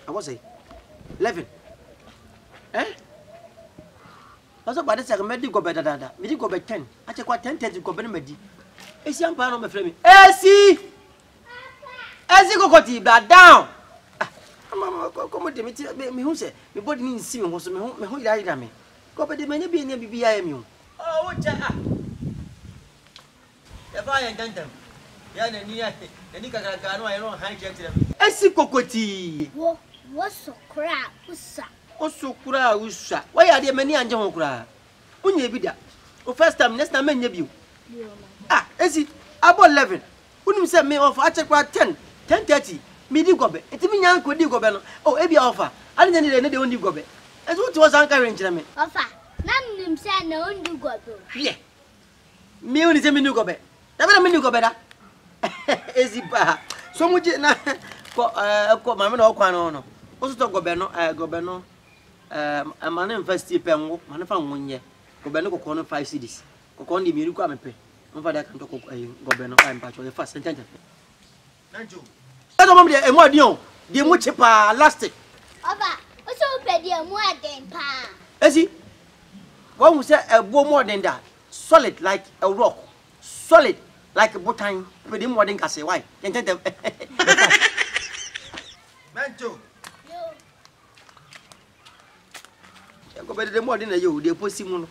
I was 11. Eh? Also, by the second, I go better than that. We go by 10. I take what 10 to go better. Esi ampa no me frame. Esi Kokotii ba down. Mama come de me hu se me body ni nsi me ho so me hu ira me. Ko be de me nya bi nya bibia ya me hu. Oh wo cha ah. Ya ba ya gantam. Ya na ni kakaka no ayo han je tire me. Esi Kokotii. Wo sokra usa. O sokra usa. Wa ya de me ni anje ho kra. Unya bi da. O first time next time me nya bi o. Ah, Esi, abo 11. Unim say me offer achekwa 10:30. Me di gobe. Enti me nyan ko di gobe no. Oh, e bia offer. Ani nya ni de oni gobe. Esi what was an carry nchire me. Offer. Na nim say na ondi gobe. Hwe. Me oni say me ni gobe. Da be na me ni gobe da. Esi ba. So muje na ko mama na okwa no. O so to gobe no amane university penwo, mane fa nwonye. Gobe no kokko no 5 cedis. Kokko ndi mi ru kwa mepe. Mfa da kan to gobe no am pa cho e fast sentence. Nanjo. Ado mom de emu adion, de mu chepa elastic. Oba, o so pe de emu aden pa. Esi. What we say a bo more than that. Solid like a rock. Solid like a button. Pe de more than ka say why? Sentence. Nanjo. Yo. Gobe de more than you, de posi mu no.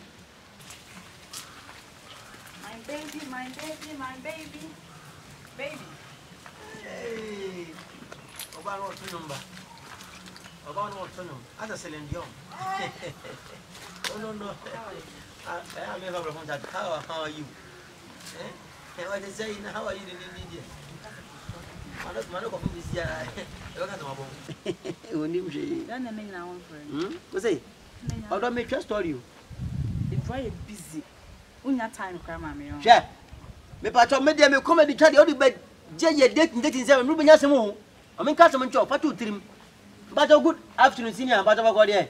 My baby. Baby. Hey. Oba no tunumba. Oba no tunum. Asa Celine Dion. Oh no. I am ever from that. How are you? Eh? What is saying? How are you in India? Mano ko this year. Eu canto uma bom. Onim je. Dan na me na won friend. What say? Odo me trust story you. If you busy. Unya time kra ma me yon. Sure. Me pa cho me dey me comedy try dey be je dating say me benya sem ho. O me nka sem ncho fa to trim. But good afternoon senior but ba go there.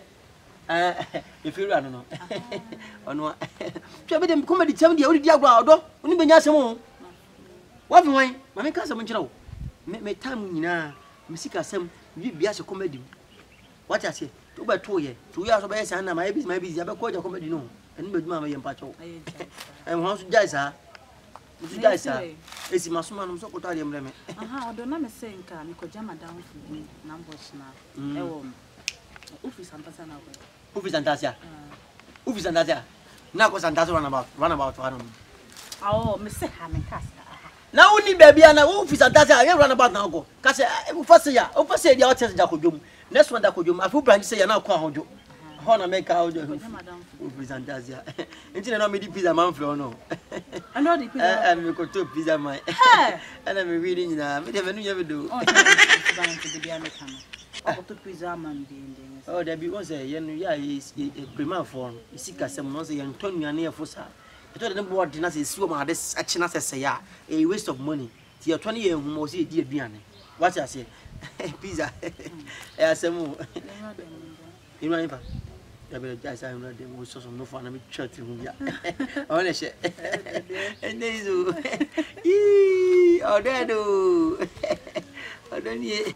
If you run no. Ono. Sure me dey comedy sem dey o di agwa odo. Oni benya sem ho. Wa fi wan? Ma me nka sem nchira wo. Me time nyina me sika sem bi bia se comedy. What I say? To be to ye. To ya so be say na my busy abekọ ja comedy no. Eni beduma ma ye mpacho. Em ho so jaisa. Musu jaisa. Esi masuma no so koto ade mreme. Aha, odo na me say nka me ko jama down for na mbosh na. Ewo. Office antasa na ko. Office antasa. Office antasa. Na ko antasa run about one. Oh, me say ha me kasa. Na uni baby na office antasa ye run about na go. Ka say e fase ya, o fase dia o test da kodwom. Next one da kodwom. Afu branch say ya na ko ahojo. Hona make how do office antasa. Enti na me di pizza man flow no. I know the pizza. And me ko to pizza man. And me reading na me dey venu ye do. Oh, to be American. Oh, to pizza man be in there. Oh, there be one say yen ya is a prima form. Isika sem no say yen tonu ane e fosa. I told them board na say suo ma this achina say ya a waste of money. Ti your 20 year hu mo say di aduane. What I say? Pizza. E asemu. You know if I be just I know them so no fun na me chat hu ya. I want share. And there is oh there do. I don't need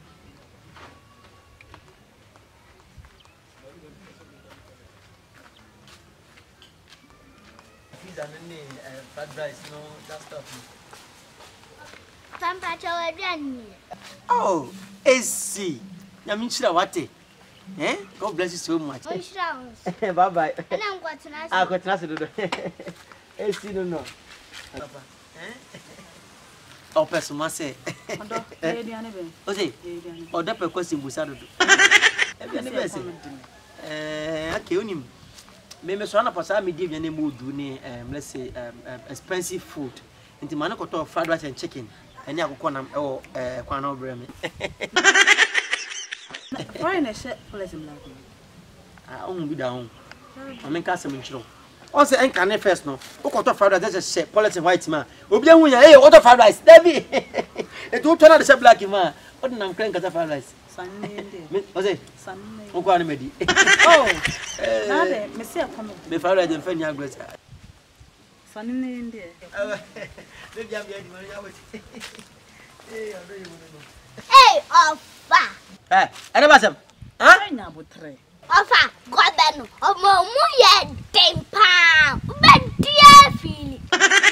fried rice, no, that stuff. Oh, Esi. Yamichira wate. Eh? God bless you so much. Bye bye. And I'm going to ask. I got to do. Esi no no. Papa. Eh? Oh, person must say. O say. O da pe kwesi mbusa do. Okay, onim. Me so na pasa me give you name do ni let's say expensive food. Nti man ko to fried rice and chicken. Eni akoko na kwan na obre me. Why na share policy like? Ah, on bi da hon. I mean ka sem nchiro. On say enka ne first no. O ko to fried rice just share policy white man. Obi ehun ya eh o to fried rice. David. E to na the black man. O na nkran ka fried rice. Sunday. O say Sunday. O kwa na medi. Oh. Na de me say come. Me fried rice dem fani agret. Sunday ndi. Le bia bia di man ya wati. Eh, I don't even know. Hey, Alpha. Ene basem. Ha? Ina botre. Ofa, gobe no. Omo mu ye dempa. Be dia fili.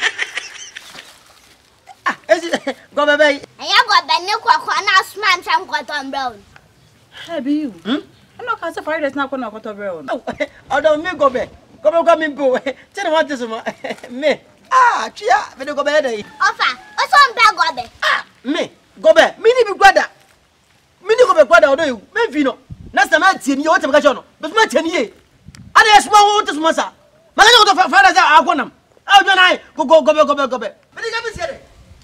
Esi gobe be. Aya gobe ne kwakwa na asuma ntam kwaton brown. Be you. No ka se Fridays na kwona kwato brown. Odo mi gobe. Gobe kwa mi mpo. Tene want this ma. Me. Chia, me gobe dey. Ofa, o so mbe gobe. Me. Gobe, mi ni bi gwada. Mi ni gobe gwada odo you. Me fi no. Na sama tie ni o te ka cho no. Be ma tie ni ye. Ada esuma wo te suma sa. Ma le go to Fridays akwonam. A ojo nai gobe. Me ni ga bi sie dey.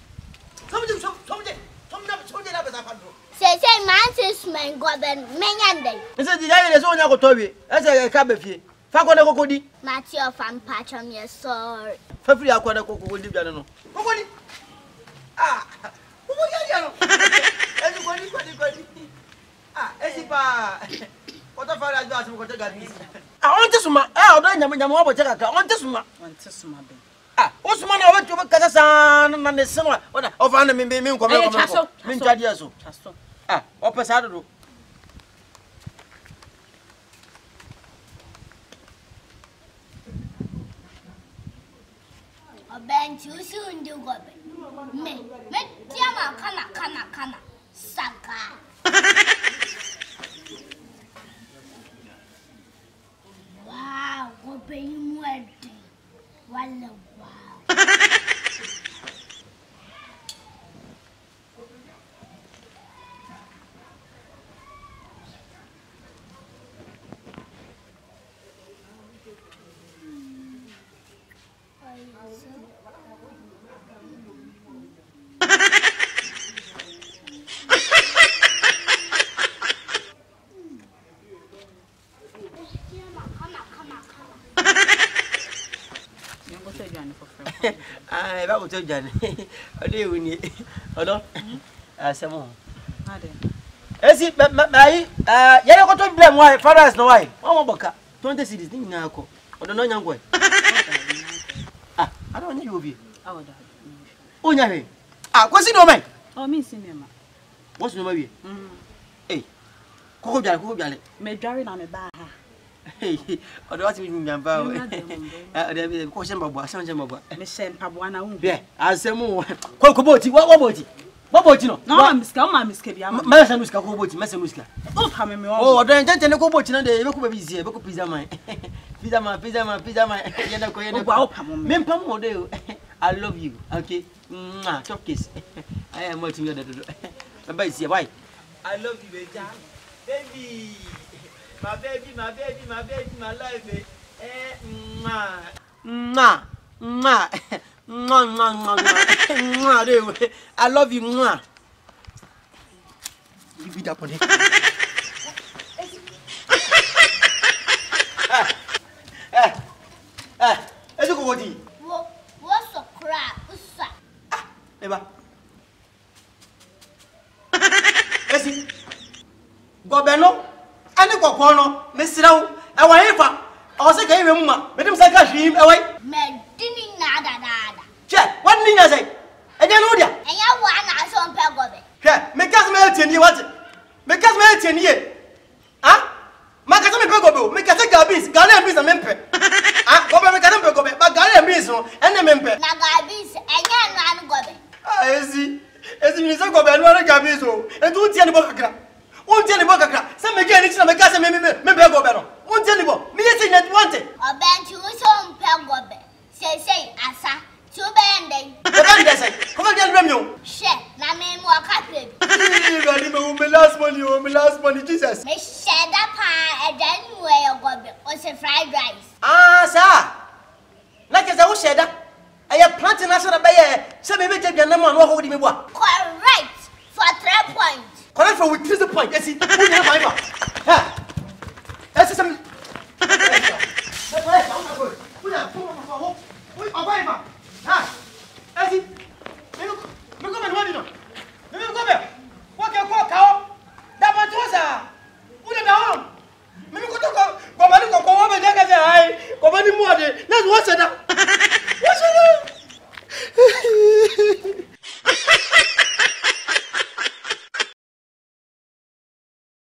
Somje na besa fando. Say man says man gobe menyande. Nse di ya ile so nya ko tobi. Ese ka be fie. Fa ko na kokodi. Mati of am patchom ye sorry. Fa free akwa na kokodi bia no. Kokodi. Kokodi ya no. Esi kodi. Esi pa. Kota fa ra jo asimu kota gadi. Onte suma. Odo nyam wo bo cheka ka. Onte suma be. Osuma na wetu kasa sana na nesema. Ona ofa na mimi nko. Min tadi aso. Chaso. Opesa do. Obenchi usi undi gobe. Me tiama kana. Saka. Wow, gobe imwede. Wala wow. Ba ko to jani. Ode wuni. Odo. Asemo. Ade. Esi mai yere ko to blame why fathers no why. Won boka 20 cities ni na ko. Odo no nyango e. I don't need you be. Awoda. Onya he. Kwesi no mai. Oh me sinema. What's no mai? Eh. Koko biale. Me dware na me ba ha. Odo wati mi nyamba o. Odo bi ko shemba bo, Me shempa bo na wu. Be, asemu. Ko boti, wa boti. Wa boti no. No, ma miska bia. Ma se muska ko boti, ma se muska. O pa me me wo. Oh, odo nje ne ko boti na de be ko ba bizie, be ko pizza man. Pizza man. Yenda ko. O pa mo me. Me pam mo de. I love you. Okay. Top kiss. I am what you do. Bye see bye. I love you, baby. Baby. My baby, my life. I love you. You beat up on it. Esi Kokotii. What's a crap? Usa. Eba. Esi. Gobe no. Ani kokon no. Mesirawo. E wa hifa. O se kan iwe mma. Medim se ka hwim e wai. Me dini na da. Che, what ni na say? E dia no dia. Eya wa na so mpe gobe. Hwe, me kas me etieni what? Me kas me etieni ye. Ha? Ma ka se me pe gobe o. Me ka se gabis, Ghana beans na me mpe. Ha? Gobe me ka se mpe gobe. Ba Ghana beans no, ene me mpe. Na gabis enya no an gobe. Esi ni se gobe no an gabis o. E tu tie ni bo kakra. Untie ni bo kakra. Se me ge ni tina me ka se me be gobe no. Untie ni bo. Me yesi net wante. Obenchi uso mpe gobe. Say asa. Tu bende. Oben de say. Come get rem yo. She na me mo ka pe. Really me last money Jesus. Me sheda pa e dan we gobe. O se fried rice. Sir. Na ke say wo sheda. Aye plant national be ye. Se me be je bian na mo no ho di me bo. Correct for 3 points. Correct for with 3 points. Yes, you need five. Ha. Yes, some. What's